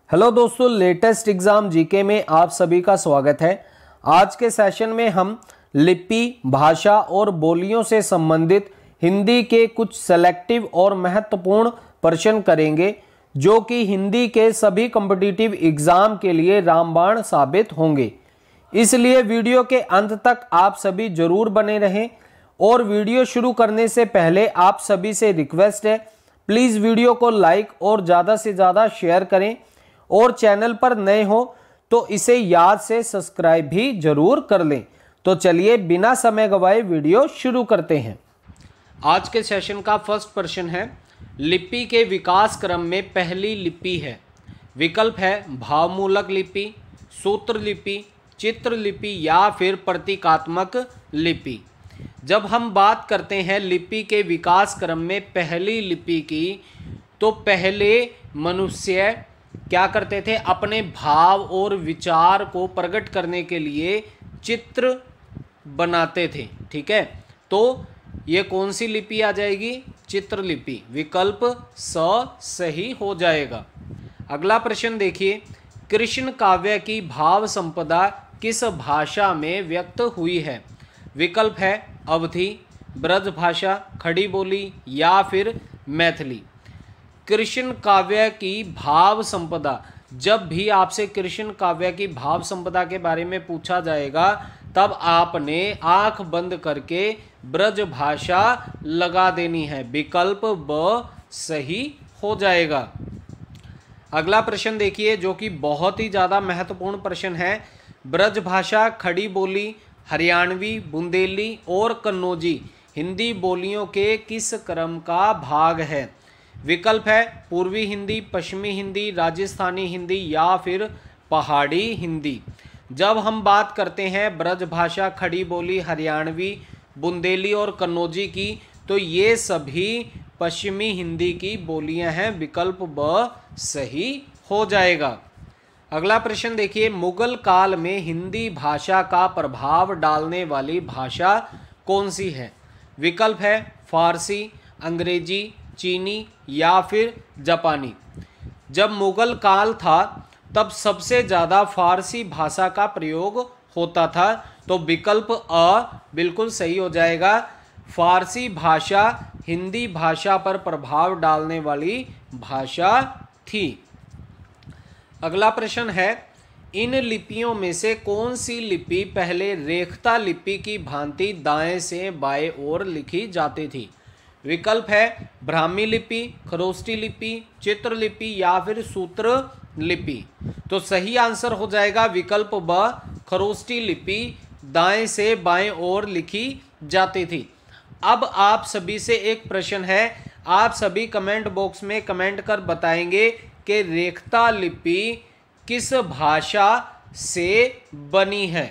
Hello दोस्तों, latest exam GK में आप सभी का स्वागत है। आज के सेशन में हम लिपि, भाषा और बोलियों से संबंधित हिंदी के कुछ सेलेक्टिव और महत्वपूर्ण प्रश्न करेंगे जो कि हिंदी के सभी कॉम्पिटिटिव एग्जाम के लिए रामबाण साबित होंगे। इसलिए वीडियो के अंत तक आप सभी जरूर बने रहें। और वीडियो शुरू करने से पहले आप सभी से रिक्वेस्ट है, प्लीज वीडियो को लाइक और ज्यादा से ज्यादा शेयर करें और चैनल पर नए हो तो इसे याद से सब्सक्राइब भी जरूर कर लें। तो चलिए बिना समय गवाए वीडियो शुरू करते हैं। आज के सेशन का फर्स्ट प्रश्न है, लिपि के विकास क्रम में पहली लिपि है। विकल्प है भावमूलक लिपि, सूत्र लिपि, चित्र लिपि या फिर प्रतीकात्मक लिपि। जब हम बात करते हैं लिपि के विकास क्रम में पहली लिपि की, तो पहले मनुष्य क्या करते थे, अपने भाव और विचार को प्रकट करने के लिए चित्र बनाते थे। ठीक है, तो ये कौन सी लिपि आ जाएगी? चित्र लिपि। विकल्प सही हो जाएगा। अगला प्रश्न देखिए, कृष्ण काव्य की भाव संपदा किस भाषा में व्यक्त हुई है? विकल्प है अवधी, ब्रज भाषा, खड़ी बोली या फिर मैथिली। कृष्ण काव्य की भाव संपदा, जब भी आपसे कृष्ण काव्य की भाव संपदा के बारे में पूछा जाएगा तब आपने आंख बंद करके ब्रज भाषा लगा देनी है। विकल्प ब सही हो जाएगा। अगला प्रश्न देखिए जो कि बहुत ही ज़्यादा महत्वपूर्ण प्रश्न है। ब्रज भाषा, खड़ी बोली, हरियाणवी, बुंदेली और कन्नौजी हिंदी बोलियों के किस क्रम का भाग है? विकल्प है पूर्वी हिंदी, पश्चिमी हिंदी, राजस्थानी हिंदी या फिर पहाड़ी हिंदी। जब हम बात करते हैं ब्रज भाषा, खड़ी बोली, हरियाणवी, बुंदेली और कन्नौजी की, तो ये सभी पश्चिमी हिंदी की बोलियां हैं। विकल्प ब सही हो जाएगा। अगला प्रश्न देखिए, मुगल काल में हिंदी भाषा का प्रभाव डालने वाली भाषा कौन सी है? विकल्प है फारसी, अंग्रेजी, चीनी या फिर जापानी। जब मुगल काल था तब सबसे ज़्यादा फारसी भाषा का प्रयोग होता था, तो विकल्प अ बिल्कुल सही हो जाएगा। फारसी भाषा हिंदी भाषा पर प्रभाव डालने वाली भाषा थी। अगला प्रश्न है, इन लिपियों में से कौन सी लिपि पहले रेखता लिपि की भांति दाएं से बाएं ओर लिखी जाती थी? विकल्प है ब्राह्मी लिपि, खरोष्टी लिपि, चित्र लिपि या फिर सूत्र लिपि। तो सही आंसर हो जाएगा विकल्प ब, खरोष्टी लिपि दाएं से बाएं ओर लिखी जाती थी। अब आप सभी से एक प्रश्न है, आप सभी कमेंट बॉक्स में कमेंट कर बताएंगे कि रेखता लिपि किस भाषा से बनी है।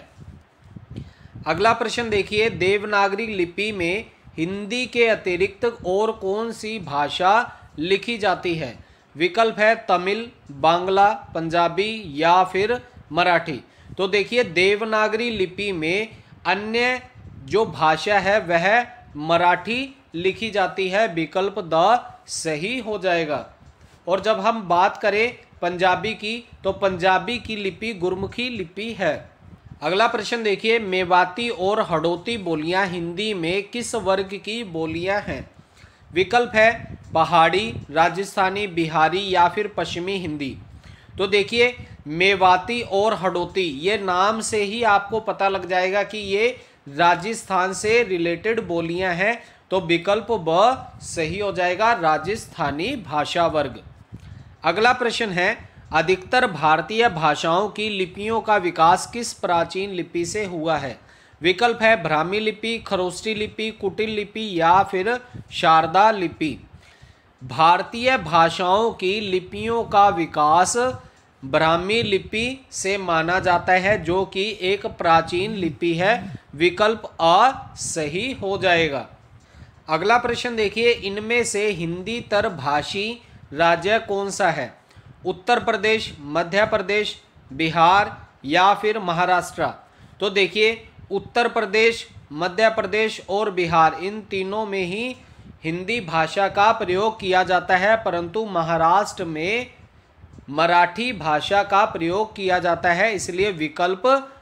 अगला प्रश्न देखिए, देवनागरी लिपि में हिंदी के अतिरिक्त और कौन सी भाषा लिखी जाती है? विकल्प है तमिल, बांग्ला, पंजाबी या फिर मराठी। तो देखिए देवनागरी लिपि में अन्य जो भाषा है वह मराठी लिखी जाती है। विकल्प द सही हो जाएगा। और जब हम बात करें पंजाबी की, तो पंजाबी की लिपि गुरमुखी लिपि है। अगला प्रश्न देखिए, मेवाती और हड़ौती बोलियां हिंदी में किस वर्ग की बोलियां हैं? विकल्प है पहाड़ी, राजस्थानी, बिहारी या फिर पश्चिमी हिंदी। तो देखिए मेवाती और हड़ौती, ये नाम से ही आपको पता लग जाएगा कि ये राजस्थान से रिलेटेड बोलियां हैं। तो विकल्प ब सही हो जाएगा, राजस्थानी भाषा वर्ग। अगला प्रश्न है, अधिकतर भारतीय भाषाओं की लिपियों का विकास किस प्राचीन लिपि से हुआ है? विकल्प है ब्राह्मी लिपि, खरोष्टी लिपि, कुटिल लिपि या फिर शारदा लिपि। भारतीय भाषाओं की लिपियों का विकास ब्राह्मी लिपि से माना जाता है, जो कि एक प्राचीन लिपि है। विकल्प अ सही हो जाएगा। अगला प्रश्न देखिए, इनमें से हिंदी तर भाषी राज्य कौन सा है? उत्तर प्रदेश, मध्य प्रदेश, बिहार या फिर महाराष्ट्र। तो देखिए उत्तर प्रदेश, मध्य प्रदेश और बिहार, इन तीनों में ही हिंदी भाषा का प्रयोग किया जाता है, परंतु महाराष्ट्र में मराठी भाषा का प्रयोग किया जाता है, इसलिए विकल्प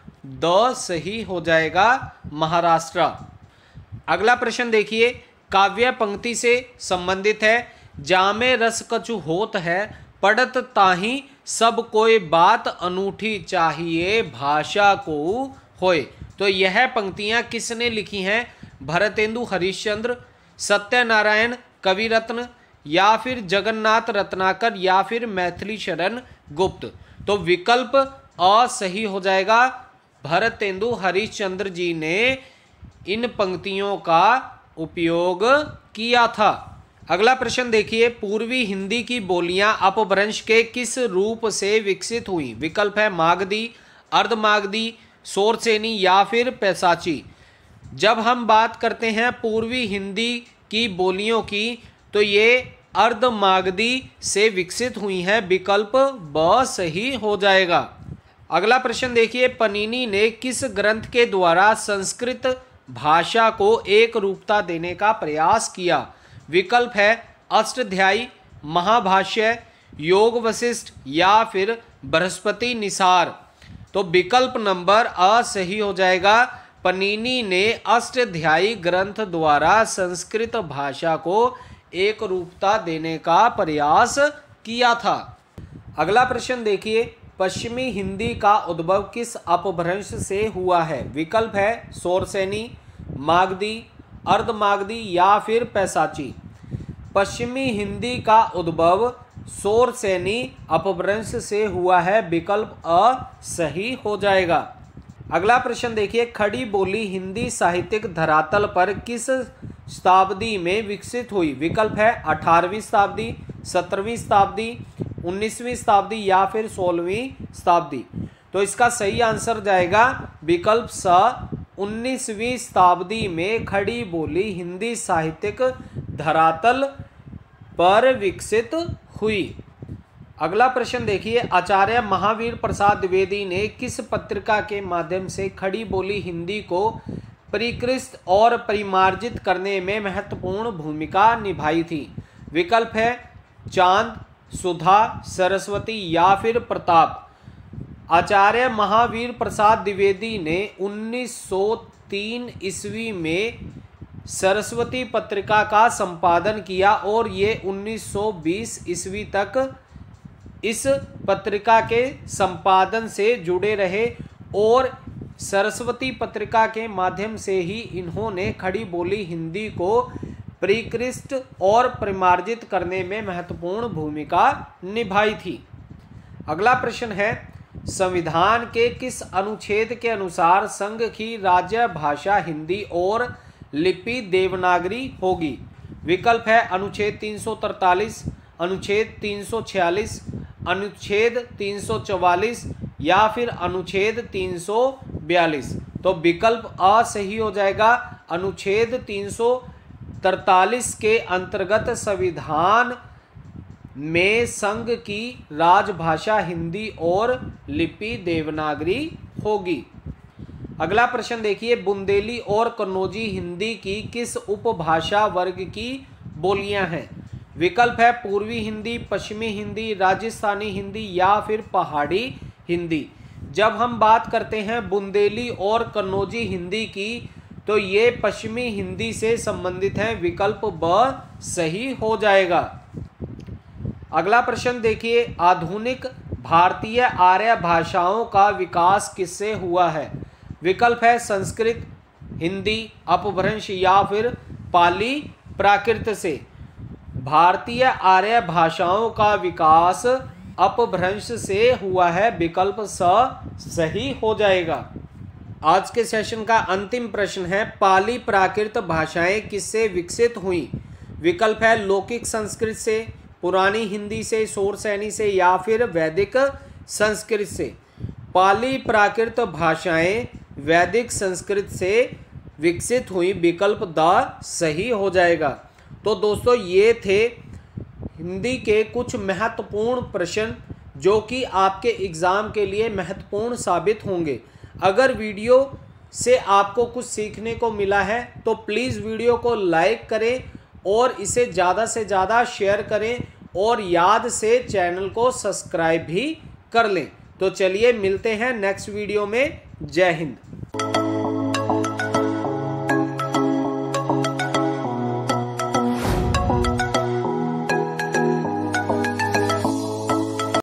द सही हो जाएगा, महाराष्ट्र। अगला प्रश्न देखिए, काव्य पंक्ति से संबंधित है। जामे रस कछु होत है, पढ़त ताही सब कोई बात अनूठी चाहिए भाषा को होए। तो यह पंक्तियां किसने लिखी हैं? भरतेंदु हरिश्चंद्र, सत्यनारायण कविरत्न, या फिर जगन्नाथ रत्नाकर, या फिर मैथिली शरण गुप्त। तो विकल्प अ सही हो जाएगा, भरतेंदु हरिश्चंद्र जी ने इन पंक्तियों का उपयोग किया था। अगला प्रश्न देखिए, पूर्वी हिंदी की बोलियां अपभ्रंश के किस रूप से विकसित हुई? विकल्प है मागधी, अर्धमागधी, सोरसेनी, या फिर पैसाची। जब हम बात करते हैं पूर्वी हिंदी की बोलियों की, तो ये अर्धमागधी से विकसित हुई हैं, विकल्प ब सही हो जाएगा। अगला प्रश्न देखिए, पनीनी ने किस ग्रंथ के द्वारा संस्कृत भाषा को एक रूपता देने का प्रयास किया? विकल्प है अष्टाध्यायी, महाभाष्य, योग वशिष्ठ, या फिर बृहस्पति निसार। तो विकल्प नंबर अ सही हो जाएगा, पनीनी ने अष्टाध्यायी ग्रंथ द्वारा संस्कृत भाषा को एक रूपता देने का प्रयास किया था। अगला प्रश्न देखिए, पश्चिमी हिंदी का उद्भव किस अपभ्रंश से हुआ है? विकल्प है सोरसेनी, मागधी, अर्धमागधी, या फिर पैसाची। पश्चिमी हिंदी का उद्भव सोरसेनी अपभ्रंश से हुआ है, विकल्प अ सही हो जाएगा। अगला प्रश्न देखिए, खड़ी बोली हिंदी साहित्यिक धरातल पर किस शताब्दी में विकसित हुई? विकल्प है 18वीं शताब्दी, 17वीं शताब्दी, 19वीं शताब्दी, या फिर 16वीं शताब्दी। तो इसका सही आंसर जाएगा विकल्प स, 19वीं शताब्दी में खड़ी बोली हिंदी साहित्यिक धरातल पर विकसित हुई। अगला प्रश्न देखिए, आचार्य महावीर प्रसाद द्विवेदी ने किस पत्रिका के माध्यम से खड़ी बोली हिंदी को परिष्कृत और परिमार्जित करने में महत्वपूर्ण भूमिका निभाई थी? विकल्प है चांद, सुधा, सरस्वती, या फिर प्रताप। आचार्य महावीर प्रसाद द्विवेदी ने 1903 ईस्वी में सरस्वती पत्रिका का संपादन किया और ये 1920 ईस्वी तक इस पत्रिका के संपादन से जुड़े रहे और सरस्वती पत्रिका के माध्यम से ही इन्होंने खड़ी बोली हिंदी को परिष्कृत और परिमार्जित करने में महत्वपूर्ण भूमिका निभाई थी। अगला प्रश्न है, संविधान के किस अनुच्छेद के अनुसार संघ की राज्य भाषा हिंदी और लिपि देवनागरी होगी? विकल्प है अनुच्छेद 343, अनुच्छेद 346, अनुच्छेद 344, या फिर अनुच्छेद 342। तो विकल्प अ सही हो जाएगा, अनुच्छेद 343 के अंतर्गत संविधान में संघ की राजभाषा हिंदी और लिपि देवनागरी होगी। अगला प्रश्न देखिए, बुंदेली और कन्नौजी हिंदी की किस उपभाषा वर्ग की बोलियां हैं? विकल्प है पूर्वी हिंदी, पश्चिमी हिंदी, राजस्थानी हिंदी, या फिर पहाड़ी हिंदी। जब हम बात करते हैं बुंदेली और कन्नौजी हिंदी की, तो ये पश्चिमी हिंदी से संबंधित हैं, विकल्प ब सही हो जाएगा। अगला प्रश्न देखिए, आधुनिक भारतीय आर्य भाषाओं का विकास किससे हुआ है? विकल्प है संस्कृत, हिंदी, अपभ्रंश, या फिर पाली प्राकृत से। भारतीय आर्य भाषाओं का विकास अपभ्रंश से हुआ है, विकल्प स सही हो जाएगा। आज के सेशन का अंतिम प्रश्न है, पाली प्राकृत भाषाएं किससे विकसित हुई? विकल्प है लौकिक संस्कृत से, पुरानी हिंदी से, सोरसेनी से, या फिर वैदिक संस्कृत से। पाली प्राकृत भाषाएं वैदिक संस्कृत से विकसित हुई, विकल्प द सही हो जाएगा। तो दोस्तों ये थे हिंदी के कुछ महत्वपूर्ण प्रश्न जो कि आपके एग्ज़ाम के लिए महत्वपूर्ण साबित होंगे। अगर वीडियो से आपको कुछ सीखने को मिला है तो प्लीज़ वीडियो को लाइक करें और इसे ज़्यादा से ज़्यादा शेयर करें और याद से चैनल को सब्सक्राइब भी कर लें। तो चलिए मिलते हैं नेक्स्ट वीडियो में। जय हिंद।